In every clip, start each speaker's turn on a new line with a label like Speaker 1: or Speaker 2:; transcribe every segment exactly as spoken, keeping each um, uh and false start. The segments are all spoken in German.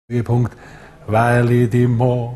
Speaker 1: Punkt, weil ich die mag.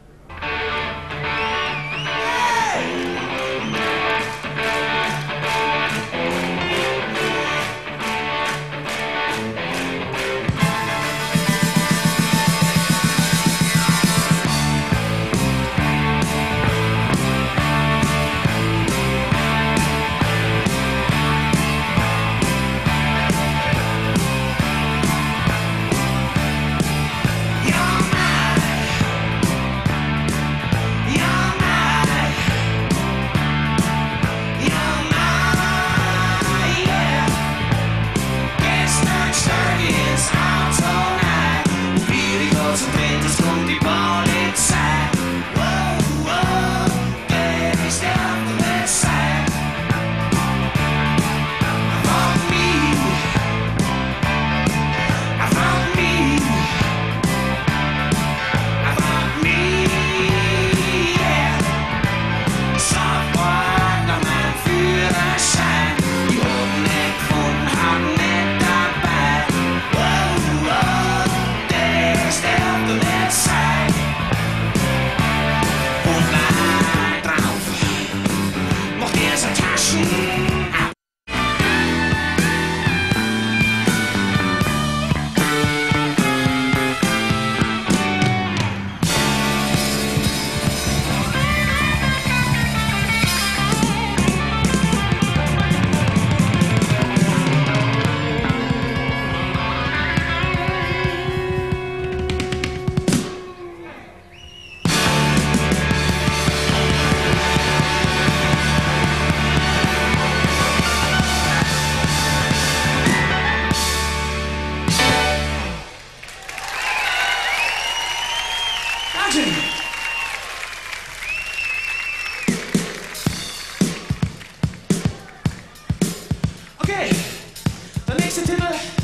Speaker 2: Okay, der nächste Titel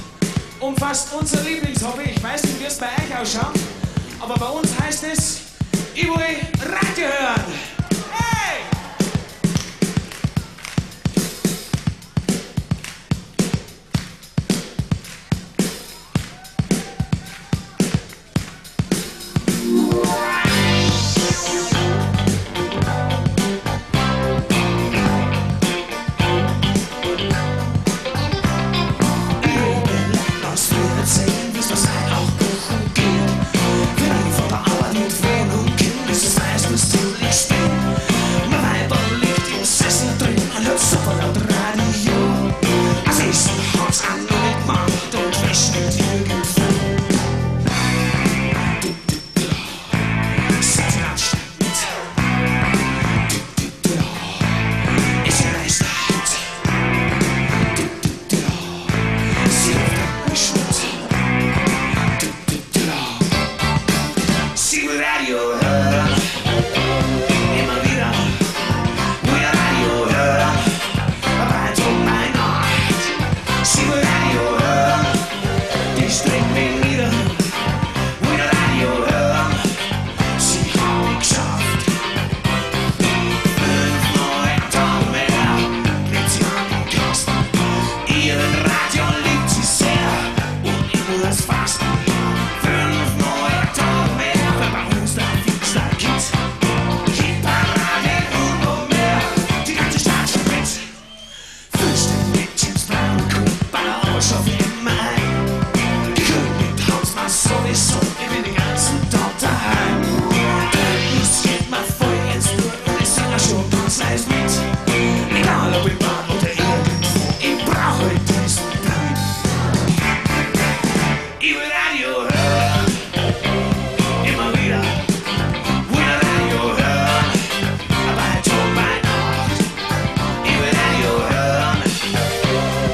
Speaker 2: umfasst unser Lieblingshobby. Ich weiß nicht, wie es bei euch ausschaut, aber bei uns heißt es, ich will Radio hören. Hey!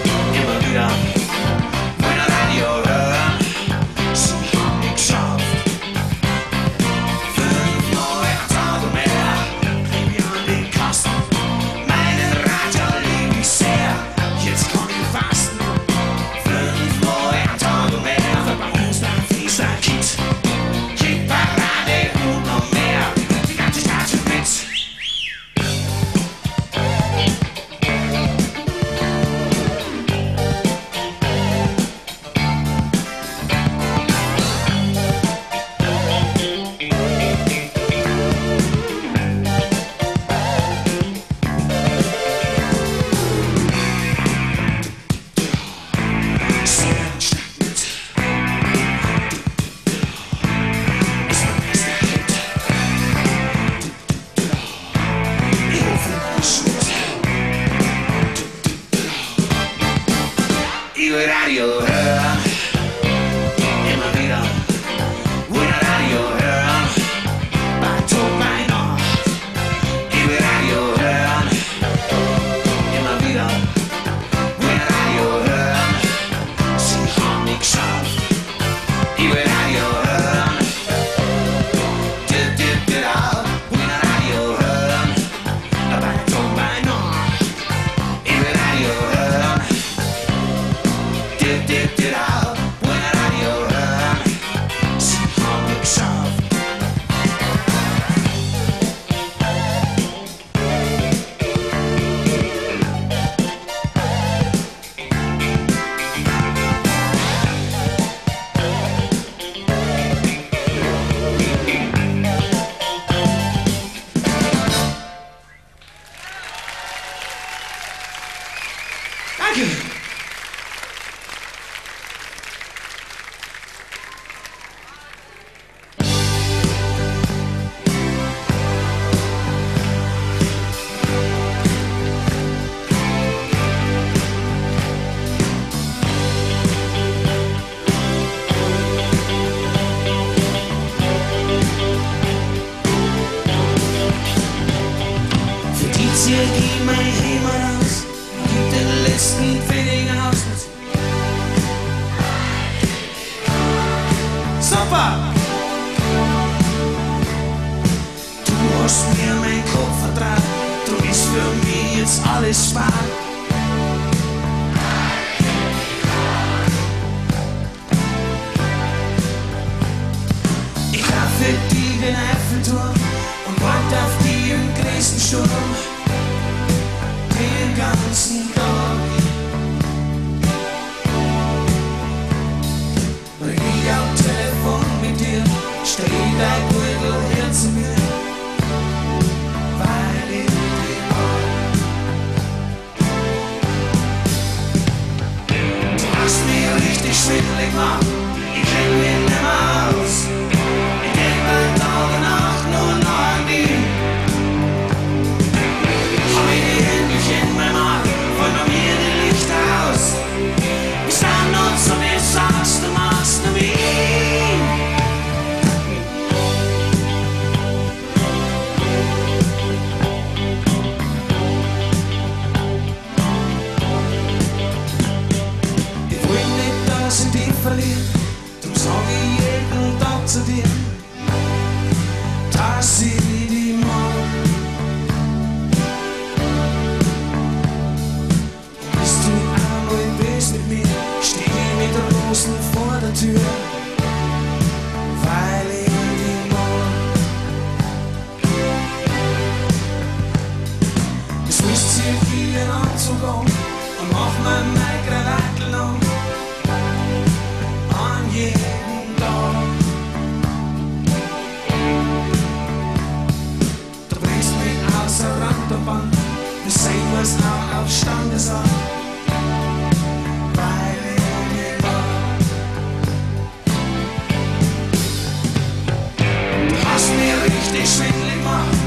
Speaker 3: Soft.
Speaker 2: hast mir mein Kopf vertraut, drum ist für mich jetzt alles spart. Ich lauf für die den Eiffelturm und wart auf die im größten Sturm den ganzen Tag. Ring ich am Telefon mit dir, steh dein Gürtel her zu mir, weil ich dich mag. Du hast mich richtig schwindelig gemacht, ich kenn mich nicht mehr aus. Ich denk bei Tag und Nacht nur noch an dich. Hab ich dich endlich in meinem Arm, wollt bei mir die Lichter aus. Ich stand nur zu mir, sagst du magst nur mich. Verlieren, drum sag ich jeden Tag zu dir, dass ich dich mag. Bist du einmal bist mit mir, steh ich mit Rosen vor der Tür, weil ich dich mag. Es misst sich wie ein Anzug an und mach mir mein Krawattel an. Jeden Tag. Du bringst mich außer Rand und Band, wir sehen was auch auf Standesamt, weil ich dich mag. Du hast mir richtig schwindelig gemacht,